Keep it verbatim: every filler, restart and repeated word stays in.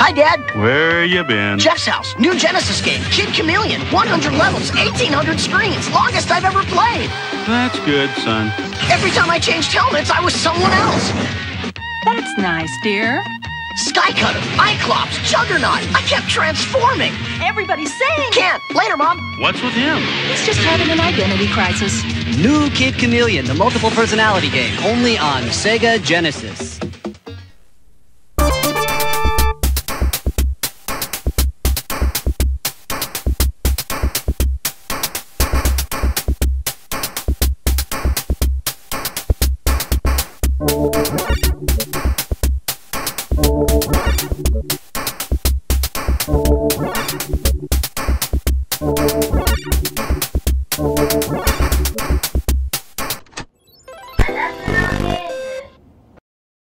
Hi, Dad. Where you been? Jeff's house. New Genesis game. Kid Chameleon. one hundred levels. eighteen hundred screens. Longest I've ever played. That's good, son. Every time I changed helmets, I was someone else. That's nice, dear. Skycutter, Cyclops, Juggernaut. I kept transforming. Everybody's saying. Can't. Later, Mom. What's with him? He's just having an identity crisis. New Kid Chameleon, the multiple personality game, only on Sega Genesis.